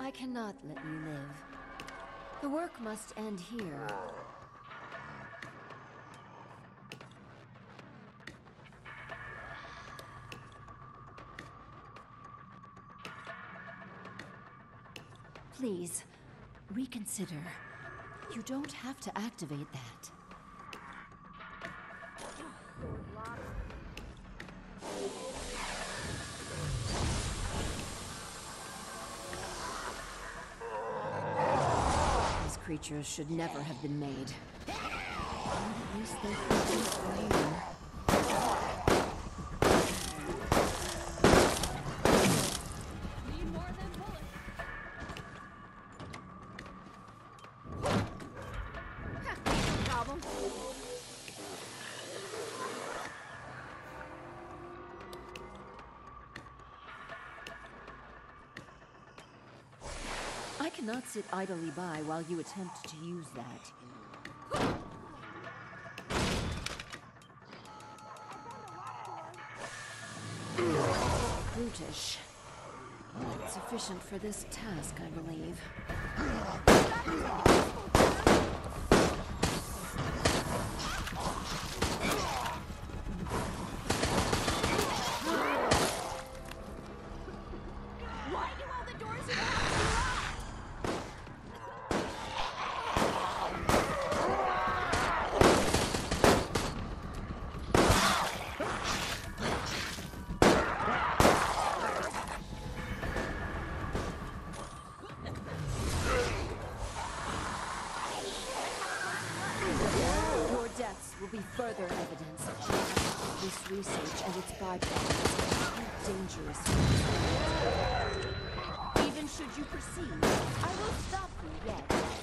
I cannot let you live. The work must end here. Please, reconsider. You don't have to activate that. These creatures should never have been made. But at least they produce rain. I cannot sit idly by while you attempt to use that. Brutish. Not sufficient for this task, I believe. Will be further evidence of this research and its byproducts are dangerous. Even should you proceed, I will stop you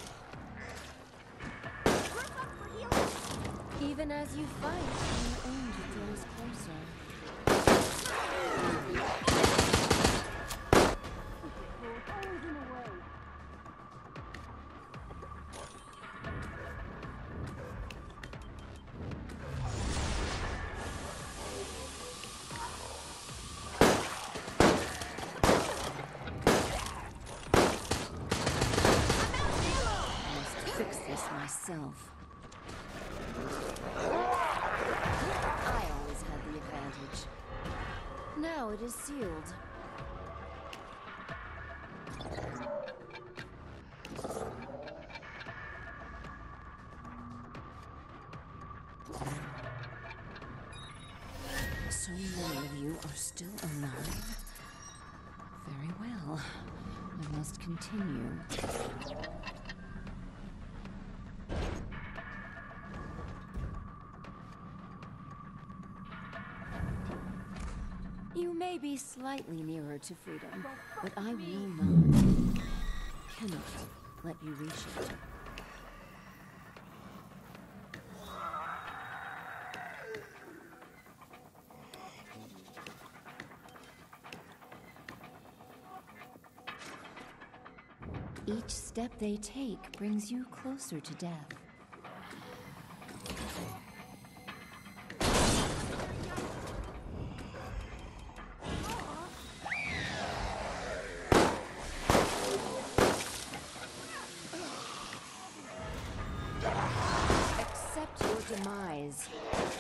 yet. Even as you fight, your end draws closer. Myself. I always had the advantage. Now it is sealed. So many of you are still alive? Very well. I must continue. You may be slightly nearer to freedom, but I will not. Cannot let you reach it. Each step they take brings you closer to death. Accept your demise.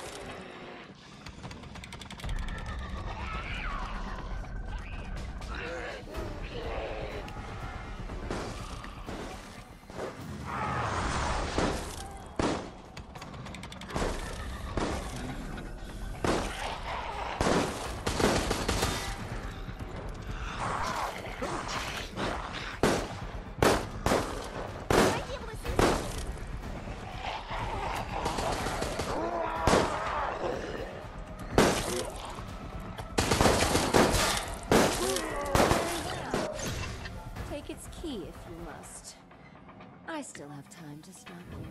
Its key if you must. I still have time to stop you.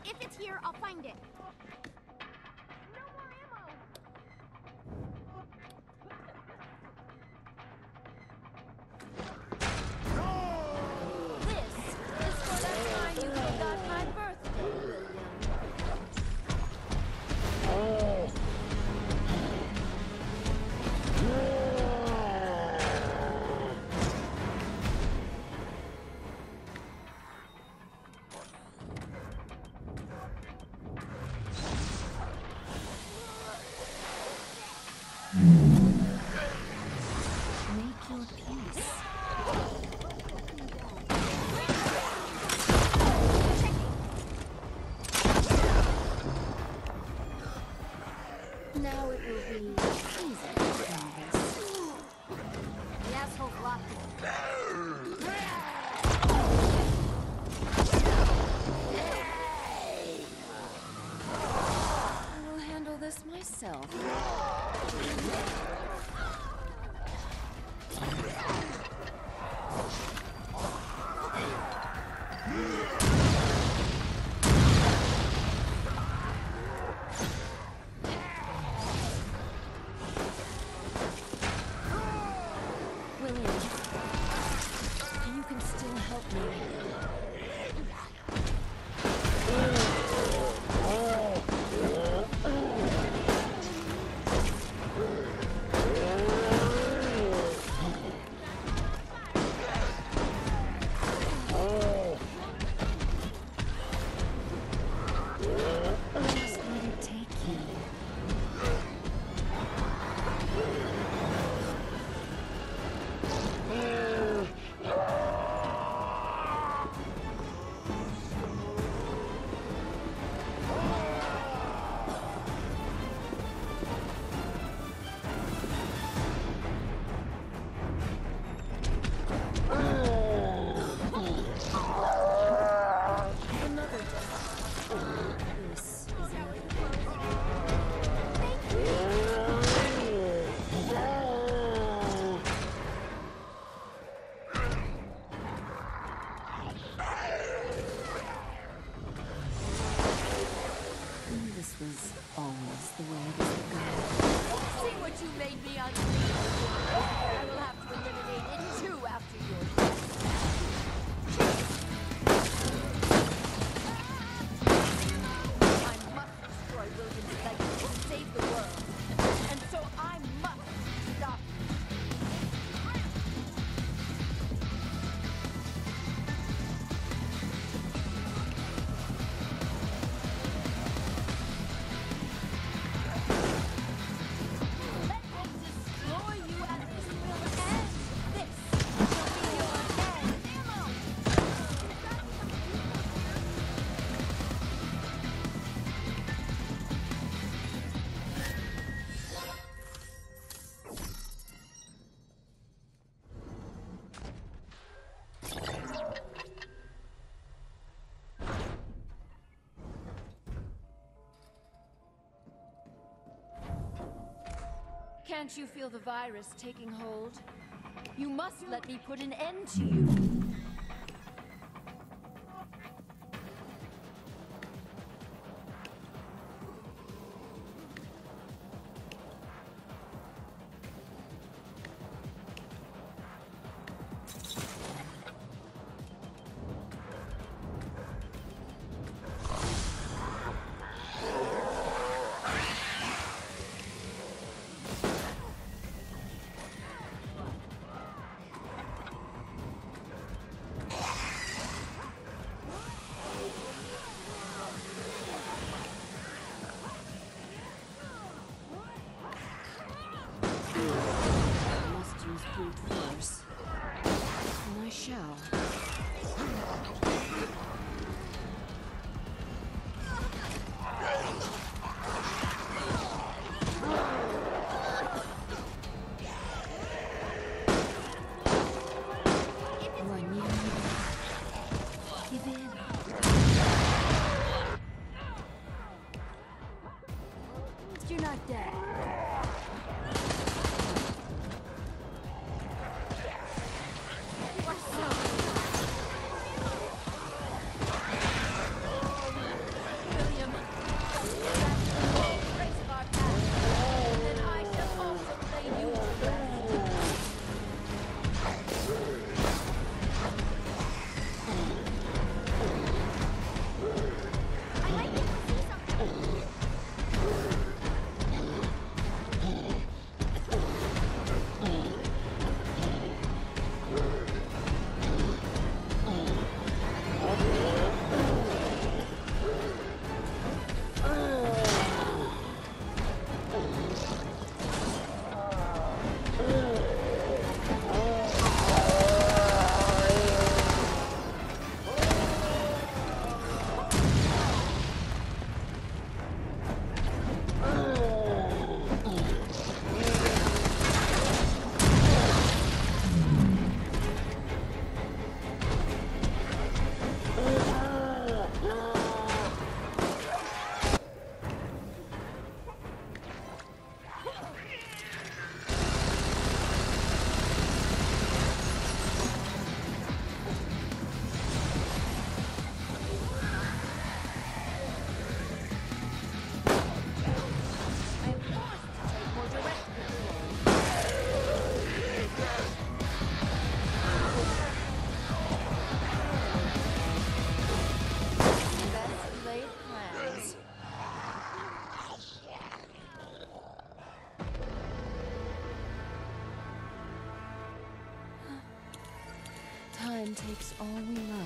If it's here, I'll find it. No more ammo. This is for the time you forgot my birthday, William. Make your peace. Now it will be easy to do this. The asshole blocked it. I will handle this myself. William, you can still help me. Just let it take you. Another death. This is This was always the way it would go. See what you made me unleash. I will have to eliminate it too after your death. I must destroy William's legacy to save the world. And so I must stop you. Let me destroy you and this will end. This will be your end. Ammo! Can't you feel the virus taking hold? You must let me put an end to you. brute force. And I shall. Do I need to give in? You're not dead. takes all we